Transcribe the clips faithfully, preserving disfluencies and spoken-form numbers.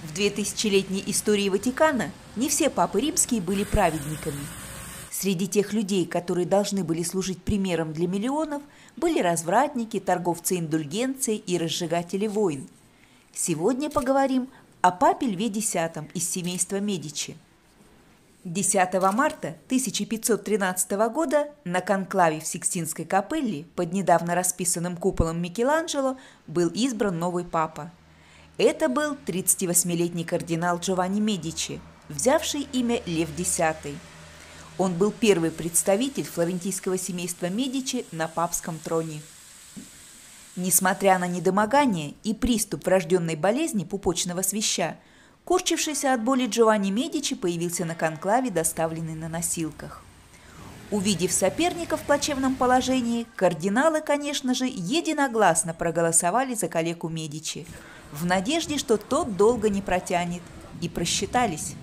В двухтысячелетней истории Ватикана не все папы римские были праведниками. Среди тех людей, которые должны были служить примером для миллионов, были развратники, торговцы индульгенцией и разжигатели войн. Сегодня поговорим о папе Льве Десятом из семейства Медичи. десятого марта тысяча пятьсот тринадцатого года на конклаве в Сикстинской капелле под недавно расписанным куполом Микеланджело был избран новый папа. Это был тридцативосьмилетний кардинал Джованни Медичи, взявший имя Лев Десятый. Он был первый представитель флорентийского семейства Медичи на папском троне. Несмотря на недомогание и приступ врожденной болезни пупочного свища, корчившийся от боли Джованни Медичи появился на конклаве, доставленный на носилках. Увидев соперника в плачевном положении, кардиналы, конечно же, единогласно проголосовали за коллегу Медичи, в надежде, что тот долго не протянет, и просчитались.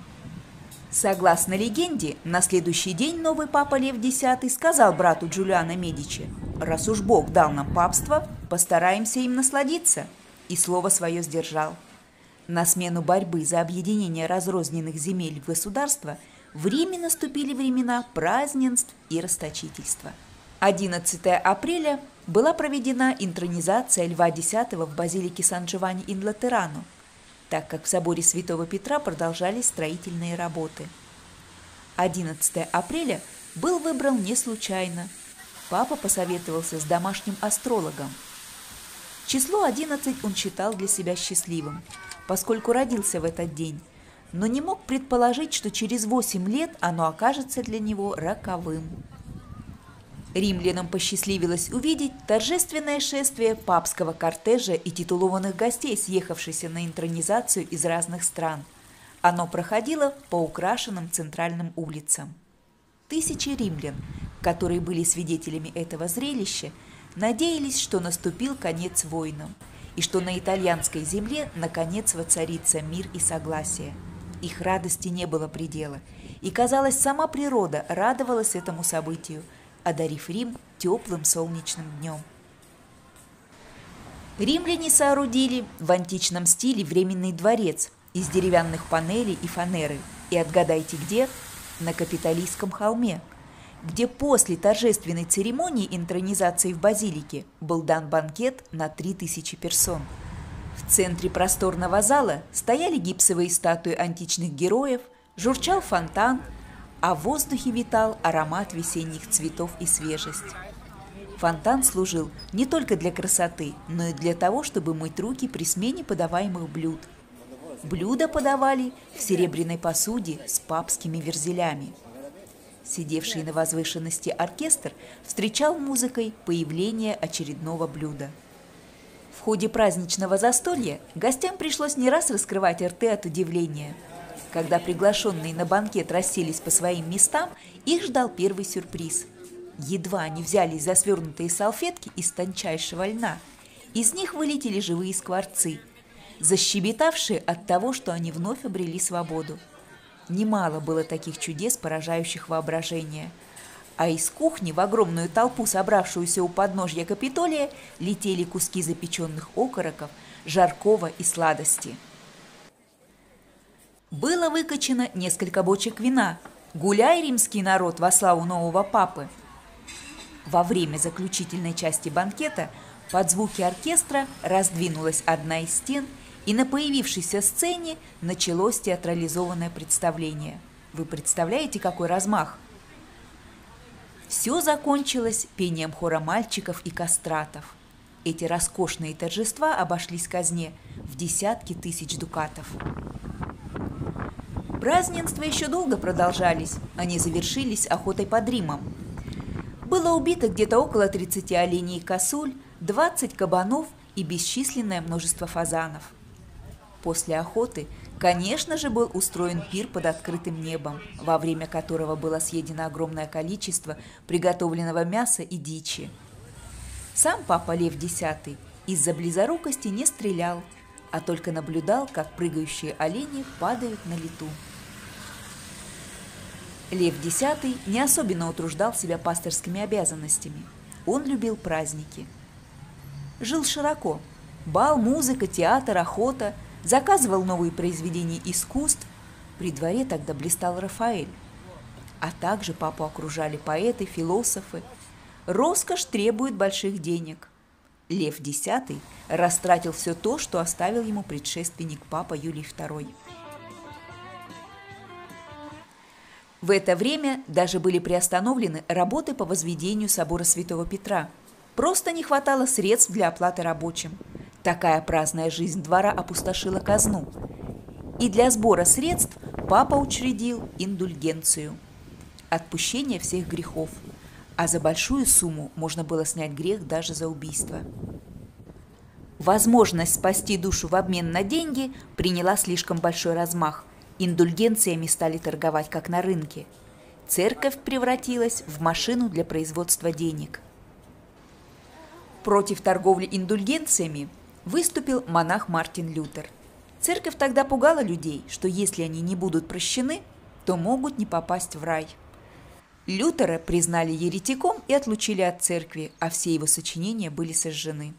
Согласно легенде, на следующий день новый папа Лев Десятый сказал брату Джулиано Медичи: «Раз уж Бог дал нам папство, постараемся им насладиться», и слово свое сдержал. На смену борьбы за объединение разрозненных земель в государство в Риме наступили времена празднеств и расточительства. одиннадцатого апреля была проведена интронизация Льва Десятого в базилике Сан-Джованни-ин-Латерано, так как в соборе Святого Петра продолжались строительные работы. одиннадцатого апреля был выбран не случайно. Папа посоветовался с домашним астрологом. Число одиннадцать он считал для себя счастливым, поскольку родился в этот день, но не мог предположить, что через восемь лет оно окажется для него роковым. Римлянам посчастливилось увидеть торжественное шествие папского кортежа и титулованных гостей, съехавшихся на интронизацию из разных стран. Оно проходило по украшенным центральным улицам. Тысячи римлян, которые были свидетелями этого зрелища, надеялись, что наступил конец войнам, и что на итальянской земле наконец воцарится мир и согласие. Их радости не было предела, и, казалось, сама природа радовалась этому событию, одарив Рим теплым солнечным днем. Римляне соорудили в античном стиле временный дворец из деревянных панелей и фанеры, и отгадайте где? На Капитолийском холме, где после торжественной церемонии интронизации в базилике был дан банкет на три тысячи персон. В центре просторного зала стояли гипсовые статуи античных героев, журчал фонтан, а в воздухе витал аромат весенних цветов и свежесть. Фонтан служил не только для красоты, но и для того, чтобы мыть руки при смене подаваемых блюд. Блюда подавали в серебряной посуде с папскими верзелями. Сидевший на возвышенности оркестр встречал музыкой появление очередного блюда. В ходе праздничного застолья гостям пришлось не раз раскрывать рты от удивления. Когда приглашенные на банкет расселись по своим местам, их ждал первый сюрприз. Едва они взялись за свернутые салфетки из тончайшего льна, из них вылетели живые скворцы, защебетавшие от того, что они вновь обрели свободу. Немало было таких чудес, поражающих воображение. А из кухни в огромную толпу, собравшуюся у подножья Капитолия, летели куски запеченных окороков, жаркого и сладости. Было выкачано несколько бочек вина. Гуляй, римский народ, во славу нового папы! Во время заключительной части банкета под звуки оркестра раздвинулась одна из стен, и на появившейся сцене началось театрализованное представление. Вы представляете, какой размах? Все закончилось пением хора мальчиков и кастратов. Эти роскошные торжества обошлись казне в десятки тысяч дукатов. Празднества еще долго продолжались, они завершились охотой под Римом. Было убито где-то около тридцати оленей и косуль, двадцать кабанов и бесчисленное множество фазанов. После охоты, конечно же, был устроен пир под открытым небом, во время которого было съедено огромное количество приготовленного мяса и дичи. Сам папа Лев Десятый из-за близорукости не стрелял, а только наблюдал, как прыгающие олени падают на лету. Лев Десятый не особенно утруждал себя пастырскими обязанностями. Он любил праздники. Жил широко. Бал, музыка, театр, охота заказывал новые произведения искусств. При дворе тогда блистал Рафаэль. А также папу окружали поэты, философы. Роскошь требует больших денег. Лев X растратил все то, что оставил ему предшественник папа Юлий второй. В это время даже были приостановлены работы по возведению собора Святого Петра. Просто не хватало средств для оплаты рабочим. Такая праздная жизнь двора опустошила казну. И для сбора средств папа учредил индульгенцию – отпущение всех грехов, а за большую сумму можно было снять грех даже за убийство. Возможность спасти душу в обмен на деньги приняла слишком большой размах. Индульгенциями стали торговать как на рынке. Церковь превратилась в машину для производства денег. Против торговли индульгенциями выступил монах Мартин Лютер. Церковь тогда пугала людей, что если они не будут прощены, то могут не попасть в рай. Лютера признали еретиком и отлучили от церкви, а все его сочинения были сожжены.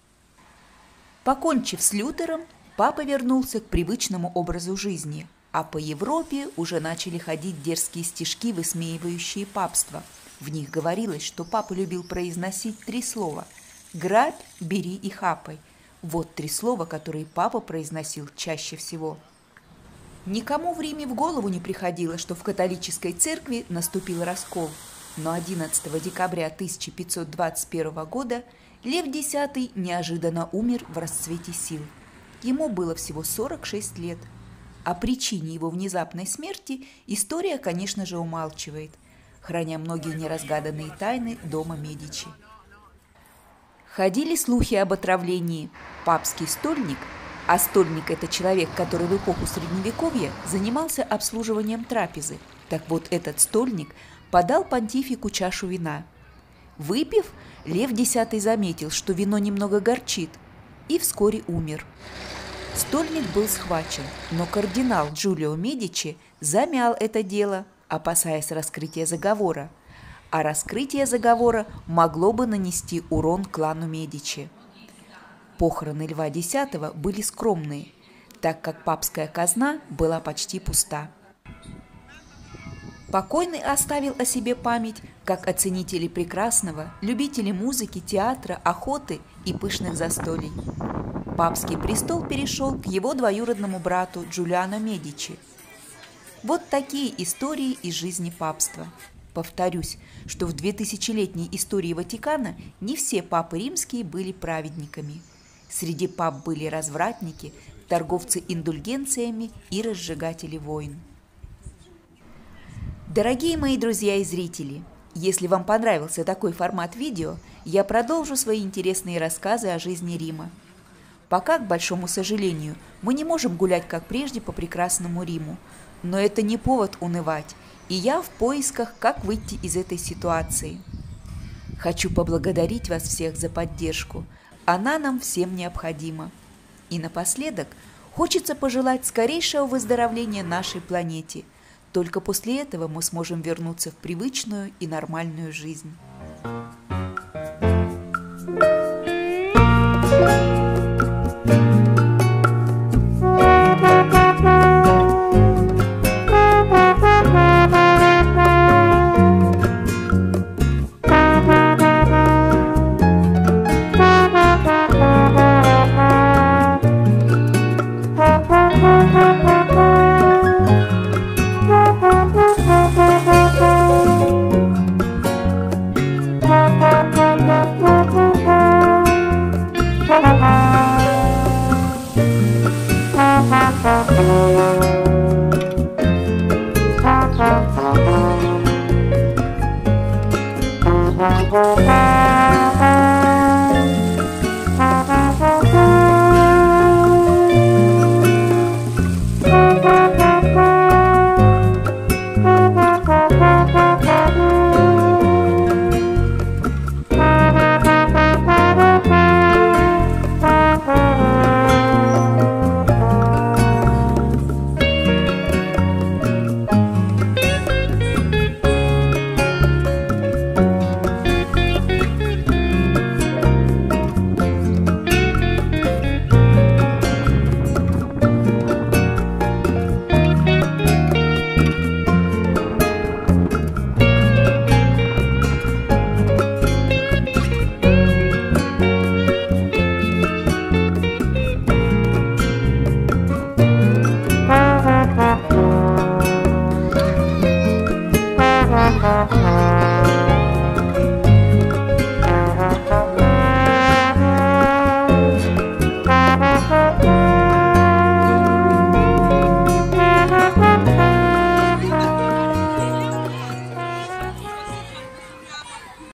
Покончив с Лютером, папа вернулся к привычному образу жизни, а по Европе уже начали ходить дерзкие стишки, высмеивающие папство. В них говорилось, что папа любил произносить три слова – «грабь», «бери» и «хапай». Вот три слова, которые папа произносил чаще всего. Никому в Риме в голову не приходило, что в католической церкви наступил раскол. Но одиннадцатого декабря тысяча пятьсот двадцать первого года Лев X неожиданно умер в расцвете сил. Ему было всего сорок шесть лет. О причине его внезапной смерти история, конечно же, умалчивает, храня многие неразгаданные тайны дома Медичи. Ходили слухи об отравлении. Папский стольник, а стольник – это человек, который в эпоху Средневековья занимался обслуживанием трапезы. Так вот, этот стольник подал понтифику чашу вина. Выпив, Лев X заметил, что вино немного горчит, и вскоре умер. Стольник был схвачен, но кардинал Джулио Медичи замял это дело, опасаясь раскрытия заговора. А раскрытие заговора могло бы нанести урон клану Медичи. Похороны Льва X были скромные, так как папская казна была почти пуста. Покойный оставил о себе память как о ценителе прекрасного, любителе музыки, театра, охоты и пышных застолий. Папский престол перешел к его двоюродному брату Джулиано Медичи. Вот такие истории из жизни папства. Повторюсь, что в двухтысячелетней истории Ватикана не все папы римские были праведниками. Среди пап были развратники, торговцы индульгенциями и разжигатели войн. Дорогие мои друзья и зрители, если вам понравился такой формат видео, я продолжу свои интересные рассказы о жизни Рима. Пока, к большому сожалению, мы не можем гулять как прежде по прекрасному Риму, но это не повод унывать, и я в поисках, как выйти из этой ситуации. Хочу поблагодарить вас всех за поддержку, она нам всем необходима. И напоследок хочется пожелать скорейшего выздоровления нашей планете. Только после этого мы сможем вернуться в привычную и нормальную жизнь. Thank you.